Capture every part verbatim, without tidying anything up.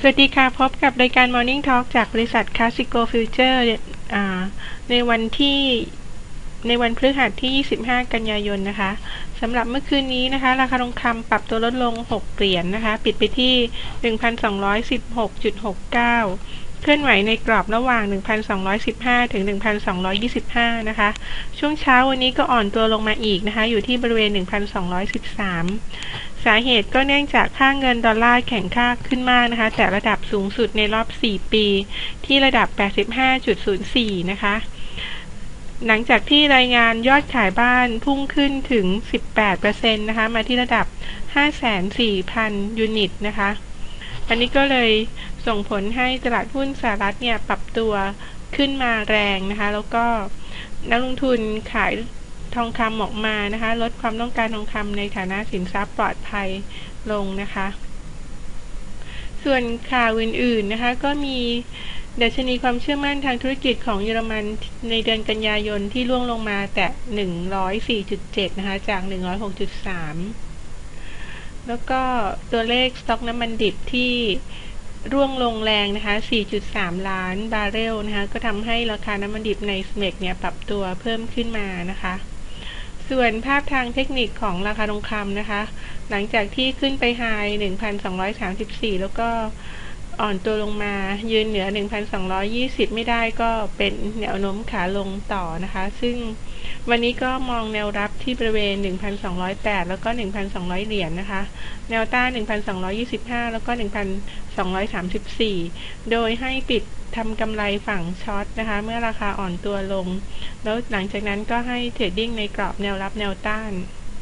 สวัสดีค่ะพบกับรายการ Morning Talk จากบริษัท Classico Future ในวันที่ในวันพฤหัสที่ยี่สิบห้ากันยายนนะคะสำหรับเมื่อคืนนี้นะคะราคาทองคำปรับตัวลดลงหกเหรียญ น, นะคะปิดไปที่ หนึ่งพันสองร้อยสิบหกจุดหกเก้า เคลื่อนไหวในกรอบระหว่าง หนึ่งพันสองร้อยสิบห้า ถึง หนึ่งพันสองร้อยยี่สิบห้า นะคะช่วงเช้าวันนี้ก็อ่อนตัวลงมาอีกนะคะอยู่ที่บริเวณ หนึ่งพันสองร้อยสิบสาม สาเหตุก็เนื่องจากค่าเงินดอลลาร์แข็งค่าขึ้นมากนะคะแต่ระดับสูงสุดในรอบสี่ปีที่ระดับ แปดสิบห้าจุดศูนย์สี่ นะคะหลังจากที่รายงานยอดขายบ้านพุ่งขึ้นถึง สิบแปดเปอร์เซ็นต์ นะคะมาที่ระดับ ห้าแสนสี่พัน ยูนิตนะคะอันนี้ก็เลยส่งผลให้ตลาดหุ้นสหรัฐเนี่ยปรับตัวขึ้นมาแรงนะคะแล้วก็นักลงทุนขายทองคำออกมานะคะลดความต้องการทองคำในฐานะสินทรัพย์ปลอดภัยลงนะคะส่วนข่าวอื่นๆนะคะก็มีดัชนีความเชื่อมั่นทางธุรกิจของเยอรมันในเดือนกันยายนที่ร่วงลงมาแต่ หนึ่งร้อยสี่จุดเจ็ด นะคะจาก หนึ่งร้อยหกจุดสาม แล้วก็ตัวเลขสต็อกน้ำมันดิบที่ร่วงลงแรงนะคะ สี่จุดสาม ล้านบาร์เรลนะคะก็ทำให้ราคาน้ำมันดิบใน ซี เอ็ม อี ซี เนี่ยปรับตัวเพิ่มขึ้นมานะคะส่วนภาพทางเทคนิคของราคาทองคำนะคะหลังจากที่ขึ้นไปไฮ หนึ่งพันสองร้อยสามสิบสี่ แล้วก็อ่อนตัวลงมายืนเหนือ หนึ่งพันสองร้อยยี่สิบ ไม่ได้ก็เป็นแนวโน้มขาลงต่อนะคะซึ่งวันนี้ก็มองแนวรับที่บริเวณ หนึ่งพันสองร้อยแปด แล้วก็ หนึ่งพันสองร้อย เหรียญ นะคะแนวต้าน หนึ่งพันสองร้อยยี่สิบห้า แล้วก็ หนึ่งพันสองร้อยสามสิบสี่ โดยให้ปิดทำกำไรฝั่งช็อตนะคะเมื่อราคาอ่อนตัวลงแล้วหลังจากนั้นก็ให้เทรดดิ้งในกรอบแนวรับแนวต้าน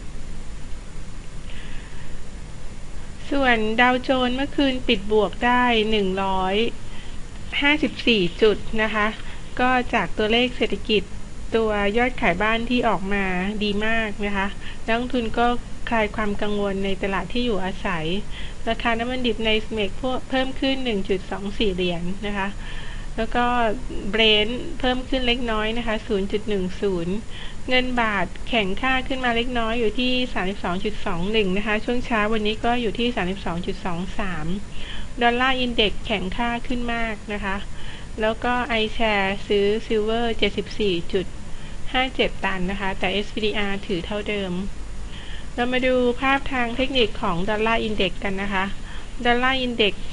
ส่วนดาวโจนส์เมื่อคืนปิดบวกได้หนึ่งร้อยห้าสิบสี่จุดนะคะก็จากตัวเลขเศรษฐกิจตัวยอดขายบ้านที่ออกมาดีมากนะคะนักลงทุนก็คลายความกังวลในตลาดที่อยู่อาศัยราคาน้ำมันดิบใน ซี เอ็ม อี ซี เพิ่มขึ้น หนึ่งจุดสองสี่ เหรียญ นะคะแล้วก็เบรนท์เพิ่มขึ้นเล็กน้อยนะคะ ศูนย์จุดหนึ่งศูนย์ เงินบาทแข็งค่าขึ้นมาเล็กน้อยอยู่ที่ สามสิบสองจุดสองหนึ่ง นะคะช่วงเช้าวันนี้ก็อยู่ที่ สามสิบสองจุดสองสาม ดอลลาร์อินเด็กซ์แข็งค่าขึ้นมากนะคะแล้วก็ iShares ซื้อซิลเวอร์ เจ็ดสิบสี่จุดห้าเจ็ด ตันนะคะแต่ เอส พี ดี อาร์ ถือเท่าเดิมเรามาดูภาพทางเทคนิคของดอลลาร์อินเด็กซ์กันนะคะดอลลาร์อินเด็กซ์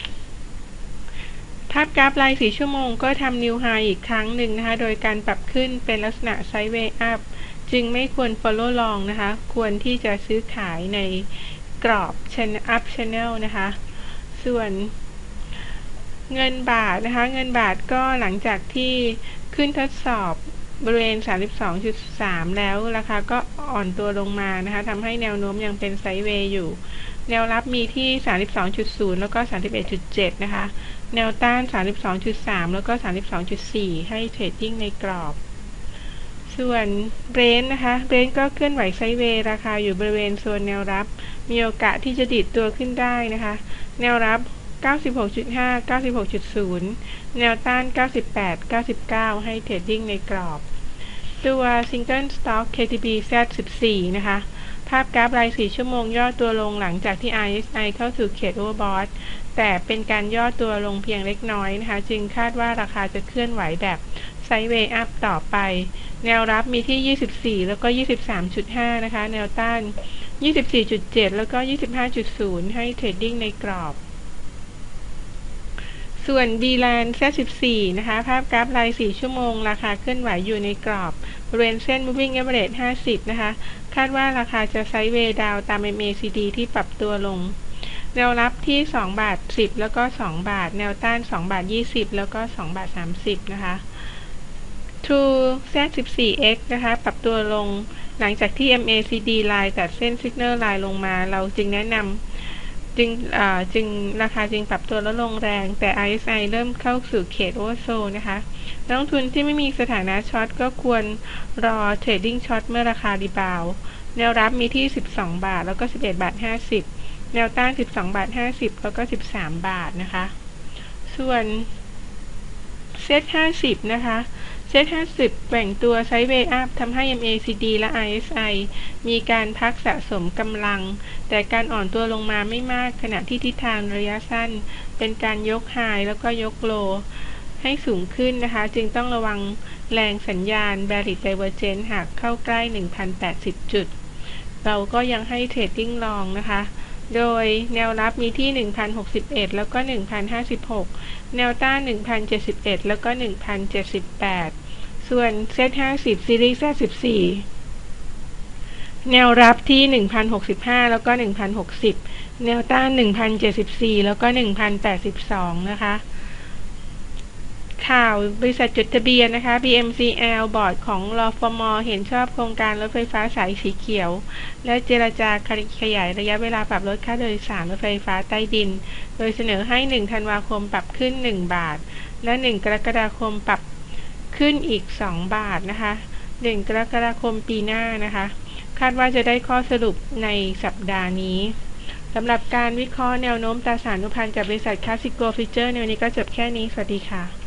ภาพกราฟรายสี่ชั่วโมงก็ทำนิวไฮอีกครั้งหนึ่งนะคะโดยการปรับขึ้นเป็นลักษณะไซด์เวย์อัพจึงไม่ควร follow long นะคะควรที่จะซื้อขายในกรอบ up channel นะคะส่วนเงินบาทนะคะเงินบาทก็หลังจากที่ขึ้นทดสอบบริเวณ สามสิบสองจุดสาม แล้วราคาก็อ่อนตัวลงมานะคะทำให้แนวโน้มยังเป็นไซด์เวย์อยู่แนวรับมีที่ สามสิบสองจุดศูนย์ แล้วก็ สามสิบเอ็ดจุดเจ็ด นะคะแนวต้าน สามสิบสองจุดสาม แล้วก็ สามสิบสองจุดสี่ ให้เทรดดิ้งในกรอบส่วนเบรนท์นะคะเบรนท์ก็เคลื่อนไหวไซด์เวย์ราคาอยู่บริเวณโซนแนวรับมีโอกาสที่จะดิดตัวขึ้นได้นะคะแนวรับ เก้าสิบหกจุดห้า เก้าสิบหกจุดศูนย์ แนวต้าน เก้าสิบแปด เก้าสิบเก้า ให้เทรดดิ้งในกรอบตัว Single Stock เค ที บี แซด สิบสี่ นะคะภาพกราฟรายสี่ชั่วโมงย่อตัวลงหลังจากที่ อาร์ เอส ไอ เข้าสู่เขต Overbought แต่เป็นการย่อตัวลงเพียงเล็กน้อยนะคะจึงคาดว่าราคาจะเคลื่อนไหวแบบไซด์เวย์อัพต่อไปแนวรับมีที่ ยี่สิบสี่ แล้วก็ ยี่สิบสามจุดห้า นะคะแนวต้าน ยี่สิบสี่จุดเจ็ด แล้วก็ ยี่สิบห้าจุดศูนย์ ให้เทรดดิ้งในกรอบส่วน ดี แลนด์ แซด สิบสี่ นะคะภาพกราฟรายสี่ชั่วโมงราคาเคลื่อนไหวอยู่ในกรอบบริเวณเส้น Moving Average ห้าสิบนะคะคาดว่าราคาจะไซด์เวย์ดาวตาม เอ็ม เอ ซี ดี ที่ปรับตัวลงแนวรับที่สองบาทสิบแล้วก็สองบาทแนวต้านสองบาทยี่สิบแล้วก็สองบาทสามสิบนะคะ True แซด สิบสี่ เอ็กซ์ นะคะปรับตัวลงหลังจากที่ เอ็ม เอ ซี ดี Line ตัดเส้น Signal Line ลงมาเราจึงแนะนำจึงจึงราคาจึงปรับตัวลดลงแรงแต่ อาร์ เอส ไอ เริ่มเข้าสู่เขต Oversold นะคะนักลงทุนที่ไม่มีสถานะช็อตก็ควรรอเทรดดิ้งช็อตเมื่อราคารีบาวด์แนวรับมีที่สิบสองบาทแล้วก็สิบเอ็ดบาทห้าสิบแนวต้านสิบสองบาทห้าสิบแล้วก็สิบสามบาทนะคะส่วนเซ็ตห้าสิบนะคะเซ็ตห้าสิบแกว่งตัวไซด์เวย์อัพทำให้ เอ็ม เอ ซี ดี และ อาร์ เอส ไอ มีการพักสะสมกำลังแต่การอ่อนตัวลงมาไม่มากขณะที่ทิศทางระยะสั้นเป็นการยกไฮแล้วก็ยกโลให้สูงขึ้นนะคะจึงต้องระวังแรงสัญญาณ bearish divergence หากเข้าใกล้ หนึ่งพันแปดสิบ จุดเราก็ยังให้เทรดดิ้งลองนะคะโดยแนวรับมีที่ หนึ่งพันหกสิบเอ็ด แล้วก็ หนึ่งพันห้าสิบหก แนวต้าน หนึ่งพันเจ็ดสิบเอ็ด แล้วก็ หนึ่งพันเจ็ดสิบแปด ส่วนเซ็ตห้าสิบ ซีรีส์ แซด สิบสี่ แนวรับที่ หนึ่งพันหกสิบห้า แล้วก็ หนึ่งพันหกสิบ แนวต้าน หนึ่งพันเจ็ดสิบสี่ แล้วก็ หนึ่งพันแปดสิบสอง นะคะข่าวบริษัทจดทะเบียนนะคะ บี เอ็ม ซี แอล บอร์ดของรฟม.เห็นชอบโครงการรถไฟฟ้าสายสีเขียวและเจรจาขยายระยะเวลาปรับลดค่าโดยสารรถไฟฟ้าใต้ดินโดยเสนอให้หนึ่งธันวาคมปรับขึ้นหนึ่งบาทและหนึ่งกรกฎาคมปรับขึ้นอีกสองบาทนะคะหนึ่งกรกฎาคมปีหน้านะคะคาดว่าจะได้ข้อสรุปในสัปดาห์นี้สำหรับการวิเคราะห์แนวโน้มตราสารหนี้พันธ์จากบริษัทคลาสสิโกฟิวเจอร์ในวันนี้ก็จบแค่นี้สวัสดีค่ะ